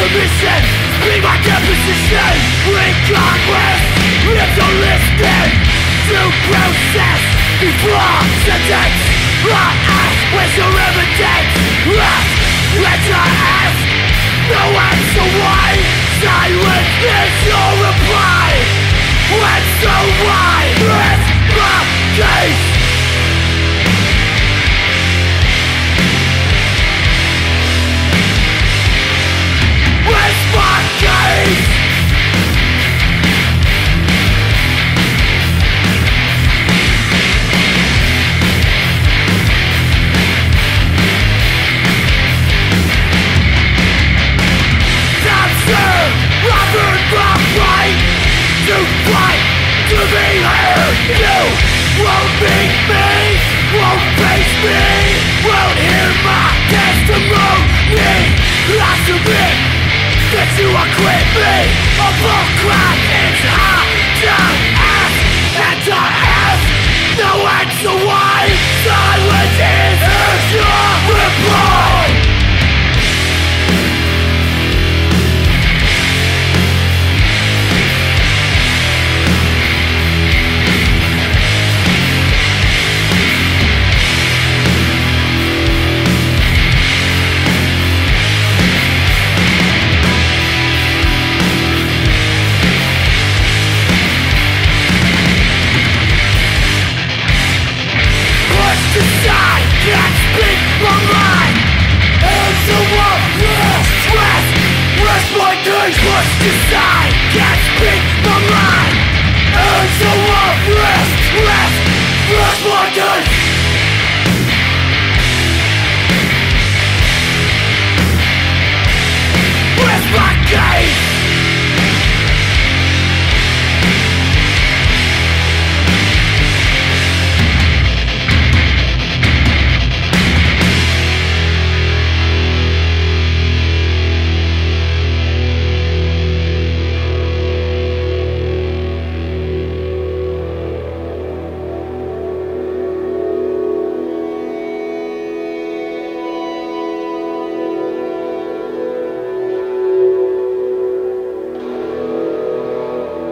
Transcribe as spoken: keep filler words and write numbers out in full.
permission, be my deposition. Regardless, it's a listening to process before sentence. I ask, where's your evidence? Ask, let I ask, no answer why. Silence is your reply. And so why is my case? Where's my case? To fight, to be heard. You won't beat me, won't face me, won't hear my testimony. I submit that you acquit me of all crime. It's hard to ask, and I ask no answer why. Silence is your reply. Decide, can't speak my mind. And so what? Rest, rest, rest my case. Must decide, can't speak my mind. And so what? Rest, rest, rest my case.